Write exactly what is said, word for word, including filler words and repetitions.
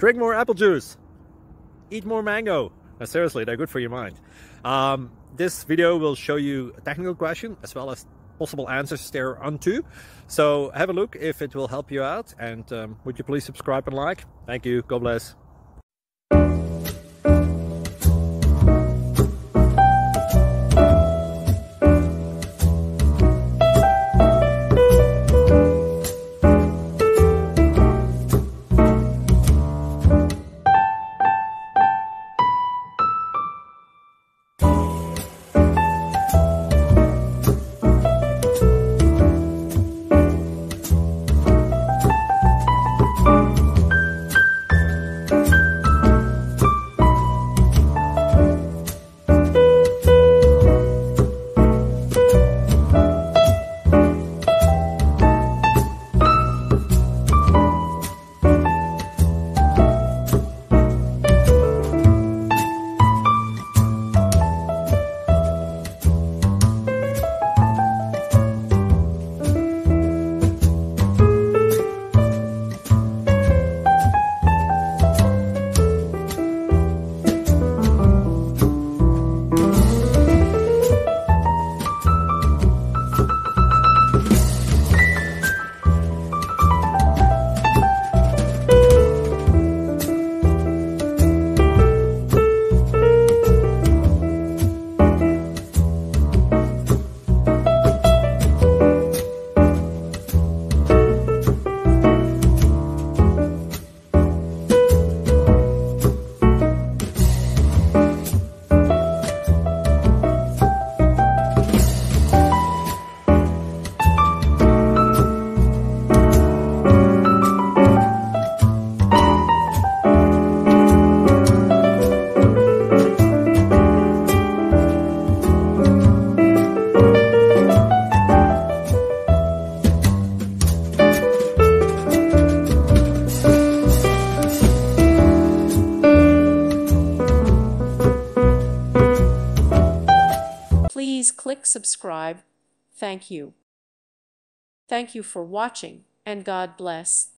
drink more apple juice, eat more mango. No, seriously, they're good for your mind. Um, this video will show you a technical question as well as possible answers thereunto. So have a look if it will help you out, and um, would you please subscribe and like? Thank you. God bless. Please click subscribe. Thank you. Thank you for watching, and God bless.